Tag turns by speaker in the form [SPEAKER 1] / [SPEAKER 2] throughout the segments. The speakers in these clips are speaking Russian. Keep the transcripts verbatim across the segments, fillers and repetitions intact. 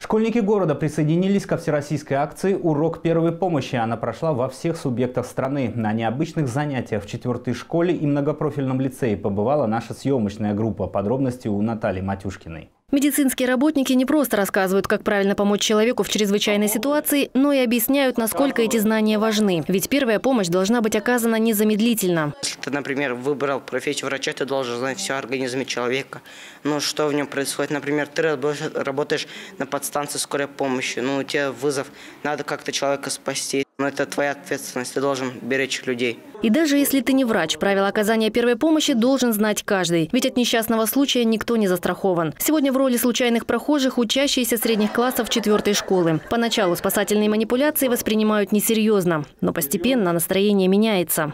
[SPEAKER 1] Школьники города присоединились ко всероссийской акции «Урок первой помощи». Она прошла во всех субъектах страны. На необычных занятиях в четвертой школе и многопрофильном лицее побывала наша съемочная группа. Подробности у Натальи Матюшкиной.
[SPEAKER 2] Медицинские работники не просто рассказывают, как правильно помочь человеку в чрезвычайной ситуации, но и объясняют, насколько эти знания важны. Ведь первая помощь должна быть оказана незамедлительно.
[SPEAKER 3] Если ты, например, выбрал профессию врача, ты должен знать все о организме человека. Ну, что в нем происходит. Например, ты работаешь на подстанции скорой помощи. Ну, у тебя вызов, надо как-то человека спасти. Но это твоя ответственность, ты должен беречь людей.
[SPEAKER 2] И даже если ты не врач, правила оказания первой помощи должен знать каждый. Ведь от несчастного случая никто не застрахован. Сегодня в роли случайных прохожих учащиеся средних классов четвертой школы. Поначалу спасательные манипуляции воспринимают несерьезно, но постепенно настроение меняется.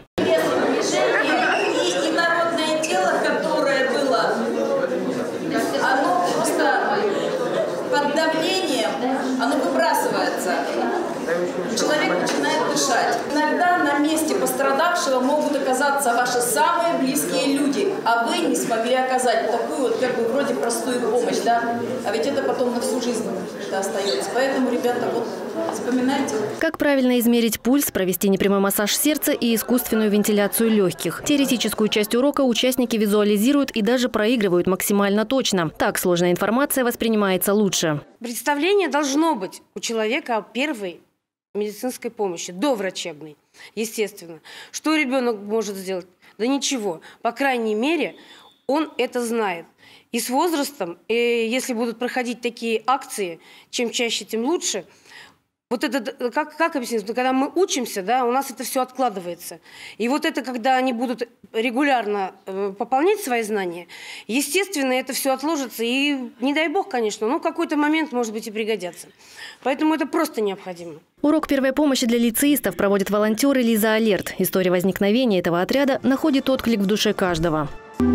[SPEAKER 4] Под давлением оно выбрасывается. Человек начинает дышать. Иногда на месте пострадавшего могут оказаться ваши самые близкие люди, а вы не смогли оказать такую вот как бы вроде простую помощь, да? А ведь это потом на всю жизнь это остается. Поэтому, ребята, вот запоминайте.
[SPEAKER 2] Как правильно измерить пульс, провести непрямой массаж сердца и искусственную вентиляцию легких. Теоретическую часть урока участники визуализируют и даже проигрывают максимально точно. Так сложная информация воспринимается лучше.
[SPEAKER 5] Представление должно быть у человека о первой медицинской помощи, доврачебной, естественно. Что ребенок может сделать? Да ничего. По крайней мере, он это знает. И с возрастом, если будут проходить такие акции, чем чаще, тем лучше. Вот это, как, как объяснить, когда мы учимся, да, у нас это все откладывается. И вот это, когда они будут регулярно э, пополнять свои знания, естественно, это все отложится. И не дай бог, конечно, но в какой-то момент, может быть, и пригодятся. Поэтому это просто необходимо.
[SPEAKER 2] Урок первой помощи для лицеистов проводят волонтеры «Лиза Алерт». История возникновения этого отряда находит отклик в душе каждого.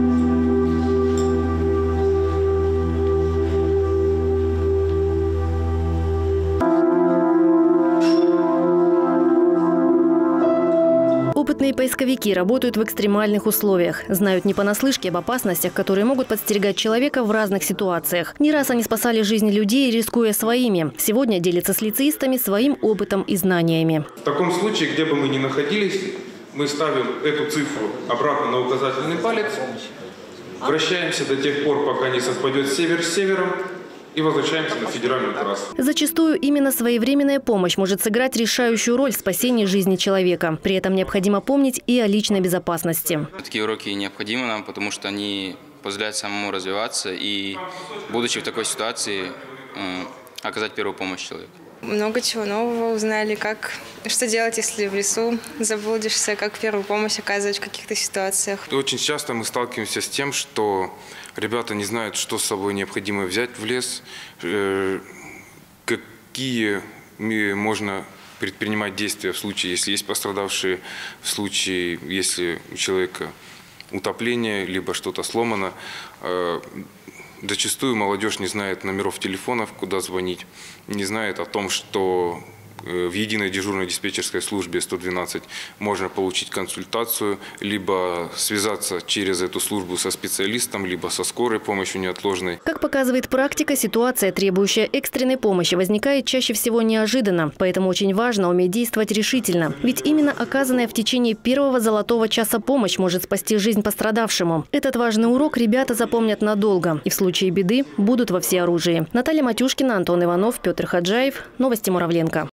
[SPEAKER 2] Опытные поисковики работают в экстремальных условиях. Знают не понаслышке об опасностях, которые могут подстерегать человека в разных ситуациях. Не раз они спасали жизни людей, рискуя своими. Сегодня делятся с лицеистами своим опытом и знаниями.
[SPEAKER 6] В таком случае, где бы мы ни находились, мы ставим эту цифру обратно на указательный палец, вращаемся до тех пор, пока не совпадет север с севером, и возвращаемся на федеральную трассу.
[SPEAKER 2] Зачастую именно своевременная помощь может сыграть решающую роль в спасении жизни человека. При этом необходимо помнить и о личной безопасности.
[SPEAKER 7] Такие уроки необходимы нам, потому что они позволяют самому развиваться и, будучи в такой ситуации, оказать первую помощь человеку.
[SPEAKER 8] Много чего нового узнали, как, что делать, если в лесу заблудишься, как первую помощь оказывать в каких-то ситуациях.
[SPEAKER 6] Очень часто мы сталкиваемся с тем, что ребята не знают, что с собой необходимо взять в лес, какие можно предпринимать действия в случае, если есть пострадавшие, в случае, если у человека утопление, либо что-то сломано. Зачастую молодежь не знает номеров телефонов, куда звонить, не знает о том, что в единой дежурной диспетчерской службе сто двенадцать можно получить консультацию, либо связаться через эту службу со специалистом, либо со скорой помощью неотложной.
[SPEAKER 2] Как показывает практика, ситуация, требующая экстренной помощи, возникает чаще всего неожиданно. Поэтому очень важно уметь действовать решительно. Ведь именно оказанная в течение первого золотого часа помощь может спасти жизнь пострадавшему. Этот важный урок ребята запомнят надолго. И в случае беды будут во всеоружии. Наталья Матюшкина, Антон Иванов, Петр Хаджаев. Новости Муравленко.